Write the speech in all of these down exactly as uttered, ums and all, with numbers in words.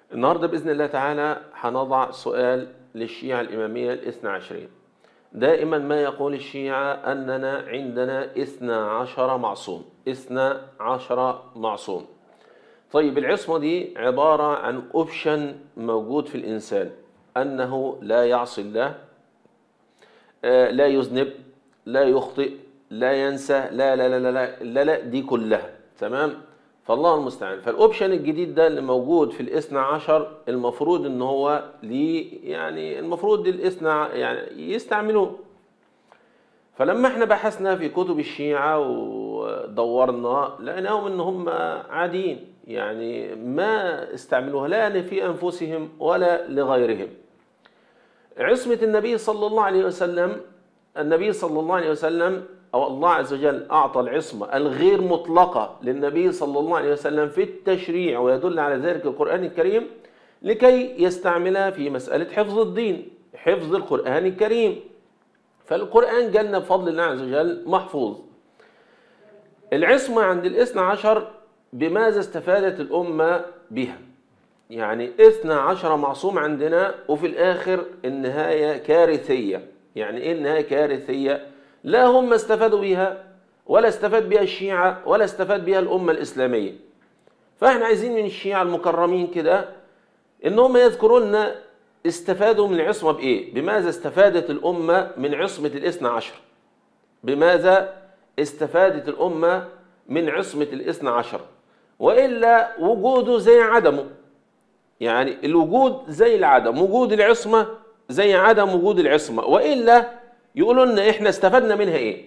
النهاردة بإذن الله تعالى هنضع سؤال للشيعة الإمامية الاثنى عشرية. دائما ما يقول الشيعة أننا عندنا اثنى عشر معصوم اثنى عشر معصوم. طيب العصمة دي عبارة عن أوبشن موجود في الإنسان، أنه لا يعصي الله، آه لا يذنب، لا يخطئ، لا ينسى، لا لا لا لا لا لا, لا دي كلها تمام. فالله المستعان. فالاوبشن الجديد ده اللي موجود في الاثنى عشر المفروض ان هو ليه، يعني المفروض الاثنى يعني يستعملوه. فلما احنا بحثنا في كتب الشيعة ودورنا لقيناهم ان هم عاديين، يعني ما استعملوها لا في انفسهم ولا لغيرهم. عصمة النبي صلى الله عليه وسلم، النبي صلى الله عليه وسلم أو الله عز وجل أعطى العصمة الغير مطلقة للنبي صلى الله عليه وسلم في التشريع، ويدل على ذلك القرآن الكريم، لكي يستعملها في مسألة حفظ الدين، حفظ القرآن الكريم. فالقرآن جالنا بفضل الله عز وجل محفوظ. العصمة عند الاثنى عشر بماذا استفادت الأمة بها؟ يعني اثنى عشر معصوم عندنا، وفي الآخر النهاية كارثية. يعني إيه النهاية كارثية؟ لا هم استفادوا بها ولا استفاد بها الشيعة ولا استفاد بها الأمة الإسلامية. فإحنا عايزين من الشيعة المكرمين كده إنهم يذكروا لنا استفادوا من العصمة بإيه؟ بماذا استفادت الأمة من عصمة الاثنى عشر؟ بماذا استفادت الأمة من عصمة الاثنى عشر؟ وإلا وجوده زي عدمه. يعني الوجود زي العدم، وجود العصمة زي عدم وجود العصمة. وإلا يقولوا لنا إحنا استفدنا منها إيه؟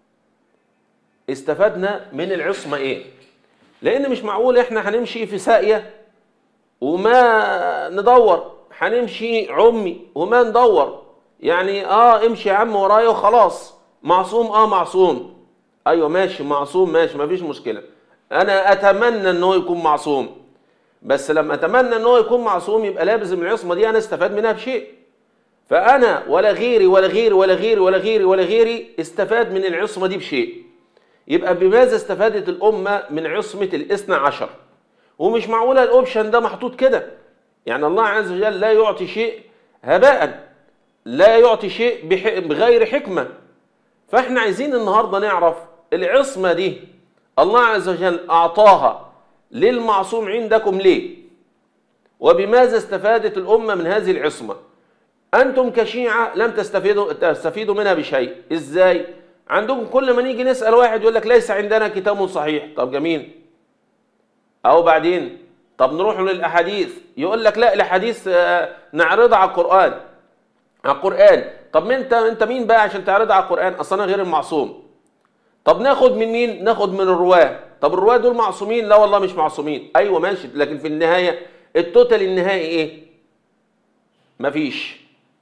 استفدنا من العصمة إيه؟ لأن مش معقول إحنا هنمشي في ساقية وما ندور، هنمشي عمي وما ندور. يعني آه امشي يا عم ورايا وخلاص. معصوم آه معصوم، أيوة ماشي معصوم ماشي مفيش مشكلة. أنا أتمنى إن هو يكون معصوم، بس لما أتمنى إن هو يكون معصوم يبقى لازم العصمة دي أنا استفاد منها بشيء. فأنا ولا غيري ولا غيري ولا غيري ولا غيري ولا غيري استفاد من العصمة دي بشيء. يبقى بماذا استفادت الأمة من عصمة الاثنى عشر؟ ومش معقولة الأوبشن ده محطوط كده. يعني الله عز وجل لا يعطي شيء هباء، لا يعطي شيء بغير حكمة. فإحنا عايزين النهاردة نعرف العصمة دي الله عز وجل أعطاها للمعصوم عندكم ليه؟ وبماذا استفادت الأمة من هذه العصمة؟ أنتم كشيعة لم تستفيدوا تستفيدوا منها بشيء. إزاي؟ عندكم كل ما نيجي نسأل واحد يقول لك ليس عندنا كتاب صحيح. طب جميل. أو بعدين طب نروح للأحاديث، يقول لك لا الأحاديث نعرضها على القرآن. على القرآن. طب ما أنت أنت مين بقى عشان تعرضها على القرآن؟ أصل أنا غير المعصوم. طب ناخد من مين؟ ناخد من الرواة. طب الرواة دول معصومين؟ لا والله مش معصومين. أيوة ماشي، لكن في النهاية التوتال النهائي إيه؟ مفيش.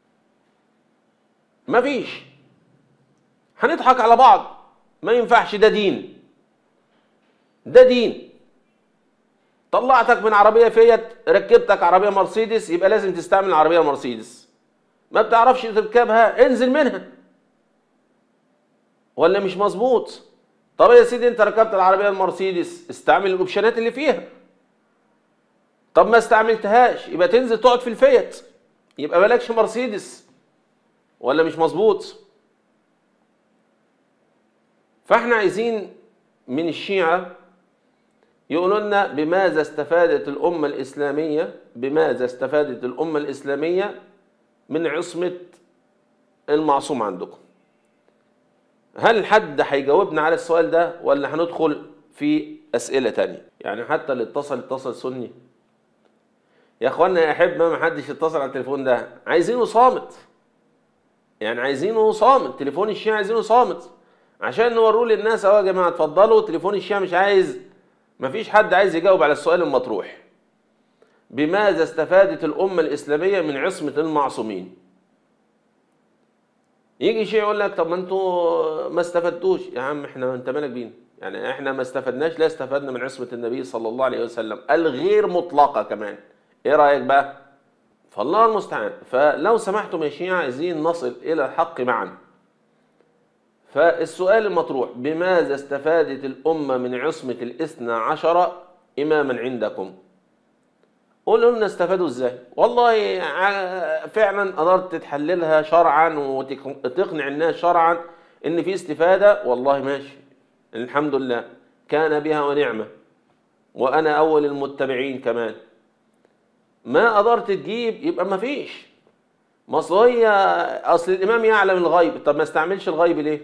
مفيش. هنضحك على بعض. ما ينفعش، ده دين. ده دين. طلعتك من عربية فيت ركبتك عربية مرسيدس، يبقى لازم تستعمل العربية مرسيدس. ما بتعرفش تركبها انزل منها. ولا مش مظبوط؟ طب يا سيدي انت ركبت العربية المرسيدس، استعمل الاوبشنات اللي فيها. طب ما استعملتهاش يبقى تنزل تقعد في الفيت، يبقى مالكش مرسيدس. ولا مش مظبوط؟ فاحنا عايزين من الشيعة يقولوا لنا بماذا استفادت الأمة الإسلامية، بماذا استفادت الأمة الإسلامية من عصمة المعصوم عندكم. هل حد هيجاوبنا على السؤال ده ولا هندخل في أسئلة تانية؟ يعني حتى اللي اتصل اتصل سني. يا اخوانا يا احب ما حدش يتصل على التليفون ده، عايزينه صامت. يعني عايزينه صامت، تليفون الشيعة عايزينه صامت عشان نوروا للناس اهو يا جماعه اتفضلوا. تليفون الشيعة مش عايز، مفيش حد عايز يجاوب على السؤال المطروح. بماذا استفادت الأمة الإسلامية من عصمة المعصومين؟ يجي شيء يقول لك طب ما انتوا ما استفدتوش. يا عم احنا انت مالك بينا؟ يعني احنا ما استفدناش، لا استفدنا من عصمة النبي صلى الله عليه وسلم الغير مطلقة كمان. ايه رأيك بقى؟ فالله المستعان. فلو سمحتم يا شيعة عايزين نصل إلى الحق معا. فالسؤال المطروح بماذا استفادت الأمة من عصمة الاثنى عشر إماما عندكم؟ قولوا لنا استفادوا ازاي. والله ع- فعلا قدرت تحللها شرعا وتقنع الناس شرعا ان في استفادة، والله ماشي، الحمد لله، كان بها ونعمة، وانا اول المتبعين كمان. ما قدرت تجيب يبقى ما فيش. ما اصل هي اصل الامام يعلم الغيب، طب ما استعملش الغيب ليه؟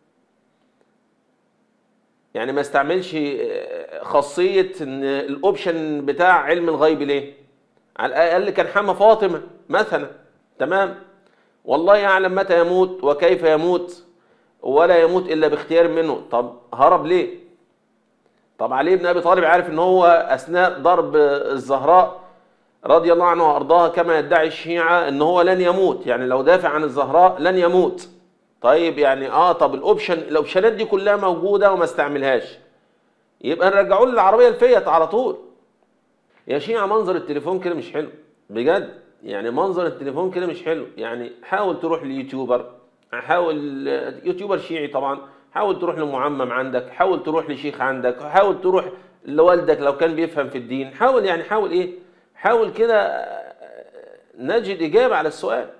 يعني ما استعملش خاصية ان الاوبشن بتاع علم الغيب ليه؟ على الاقل كان حمى فاطمة مثلا، تمام، والله يعلم متى يموت وكيف يموت ولا يموت الا باختيار منه، طب هرب ليه؟ طب علي بن ابي طالب عارف ان هو اثناء ضرب الزهراء رضي الله عنه وارضاها كما يدعي الشيعة ان هو لن يموت، يعني لو دافع عن الزهراء لن يموت. طيب يعني اه طب الاوبشن الاوبشنات دي كلها موجودة وما استعملهاش، يبقى نرجعوا له العربية الفيت على طول. يا شيعة منظر التليفون كده مش حلو بجد، يعني منظر التليفون كده مش حلو. يعني حاول تروح ليوتيوبر، حاول يوتيوبر شيعي طبعا، حاول تروح لمعمم عندك، حاول تروح لشيخ عندك، حاول تروح لوالدك لو كان بيفهم في الدين، حاول يعني حاول ايه، حاول كده نجد إجابة على السؤال.